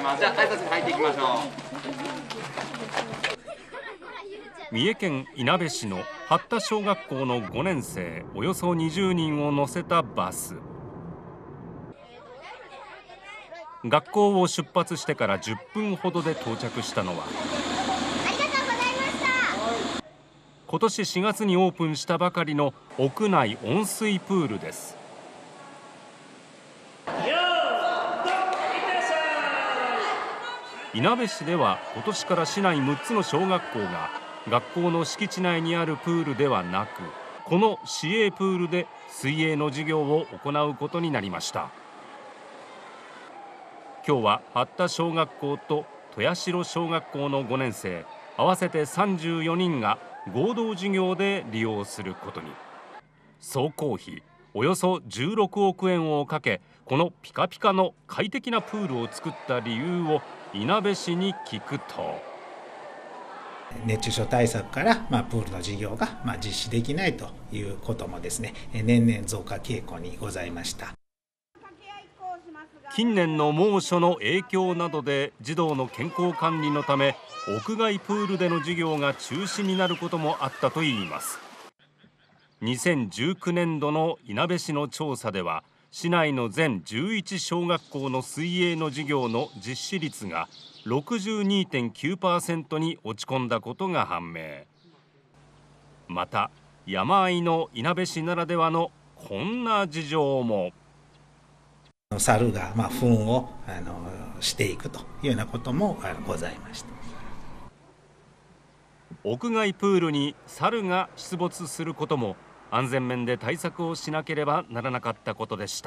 ます。じゃあ挨拶に入っていきましょう。 三重県いなべ市の八田小学校の5年生およそ20人を乗せたバス。学校を出発してから10分ほどで到着したのは、今年4月にオープンしたばかりの屋内温水プールです。いなべ市では今年から市内6つの小学校が学校の敷地内にあるプールではなく、この市営プールで水泳の授業を行うことになりました。今日は八田小学校と豊城小学校の5年生合わせて34人が合同授業で利用することに。総工費およそ16億円をかけ、このピカピカの快適なプールを作った理由をいなべ市に聞くと、 熱中症対策から、プールの授業が、実施できないということもですね、年々増加傾向にございました。 近年の猛暑の影響などで児童の健康管理のため屋外プールでの授業が中止になることもあったといいます。2019年度のいなべ市の調査では、市内の全11小学校の水泳の授業の実施率が 62.9% に落ち込んだことが判明。また山あいのいなべ市ならではのこんな事情も。 猿が糞をしていくというようなこともございました。 屋外プールに猿が出没することも安全面で対策をしなければならなかったことでした。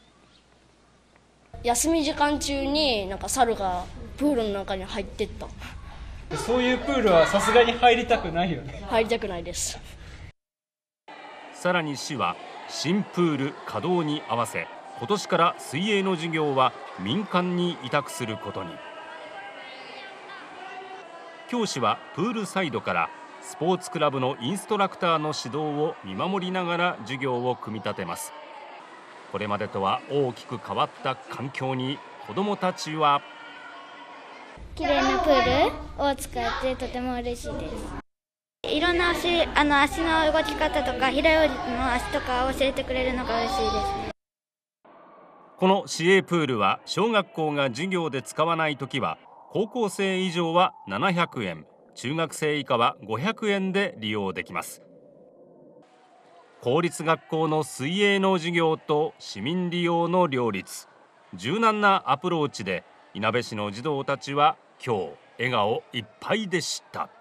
休み時間中に猿がプールの中に入ってった。 そういうプールはさすがに入りたくないよね。 入りたくないです。 さらに市は新プール稼働に合わせ、今年から水泳の授業は民間に委託することに。教師はプールサイドからスポーツクラブのインストラクターの指導を見守りながら授業を組み立てます。これまでとは大きく変わった環境に子どもたちは、 綺麗なプールを使ってとても嬉しいです。いろんな足の動き方とか平泳ぎの足とかを教えてくれるのが嬉しいですね。 この市営プールは小学校が授業で使わないときは高校生以上は700円、中学生以下は500円で利用できます。公立学校の水泳の授業と市民利用の両立、柔軟なアプローチでいなべ市の児童たちは今日笑顔いっぱいでした。